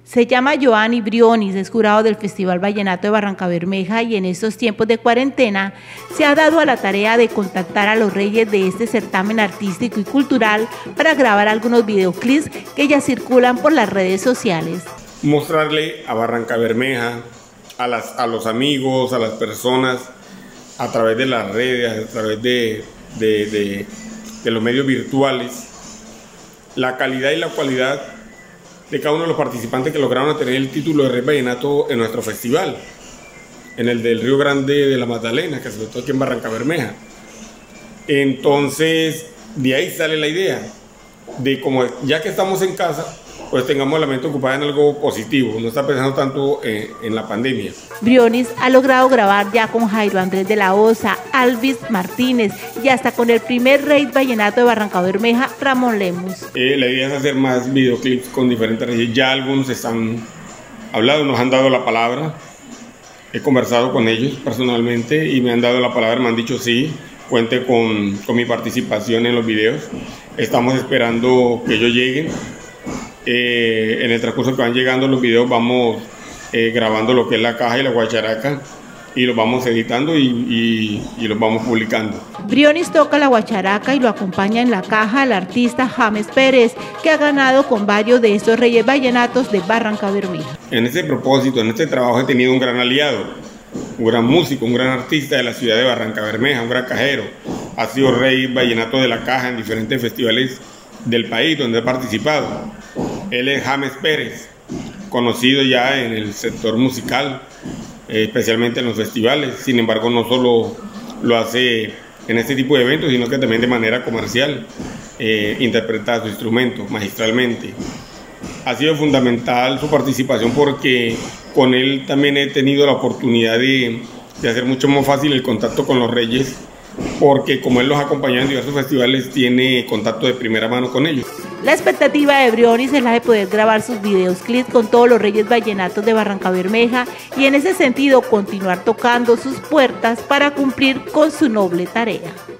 Se llama Giovanni Briones, es jurado del Festival Vallenato de Barrancabermeja y en estos tiempos de cuarentena se ha dado a la tarea de contactar a los reyes de este certamen artístico y cultural para grabar algunos videoclips que ya circulan por las redes sociales. Mostrarle a Barrancabermeja, a los amigos, a las personas, a través de las redes, a través de los medios virtuales, la calidad y la cualidad de cada uno de los participantes que lograron tener el título de Rey Vallenato en nuestro festival, en el del Río Grande de la Magdalena, que se trató aquí en Barrancabermeja. Entonces, de ahí sale la idea de como ya que estamos en casa, pues tengamos la mente ocupada en algo positivo, no está pensando tanto en la pandemia. Briones ha logrado grabar ya con Jairo Andrés de la Osa, Alvis Martínez y hasta con el primer rey vallenato de Barrancabermeja, Ramón Lemus. La idea es hacer más videoclips con diferentes reyes, ya algunos están hablando, nos han dado la palabra, he conversado con ellos personalmente y me han dado la palabra, me han dicho sí, cuente con mi participación en los videos, estamos esperando que ellos lleguen. En el transcurso que van llegando los videos vamos grabando lo que es la caja y la guacharaca y los vamos editando y los vamos publicando. Briones toca la guacharaca y lo acompaña en la caja el artista James Pérez, que ha ganado con varios de estos reyes vallenatos de Barrancabermeja. En este propósito, en este trabajo he tenido un gran aliado, un gran músico, un gran artista de la ciudad de Barrancabermeja, un gran cajero. Ha sido rey vallenato de la caja en diferentes festivales del país donde he participado. Él es James Pérez, conocido ya en el sector musical, especialmente en los festivales. Sin embargo, no solo lo hace en este tipo de eventos, sino que también de manera comercial, interpreta su instrumento magistralmente. Ha sido fundamental su participación porque con él también he tenido la oportunidad de hacer mucho más fácil el contacto con los reyes, porque como él los acompaña en diversos festivales, tiene contacto de primera mano con ellos. La expectativa de Briones es la de poder grabar sus videos clips con todos los reyes vallenatos de Barrancabermeja y en ese sentido continuar tocando sus puertas para cumplir con su noble tarea.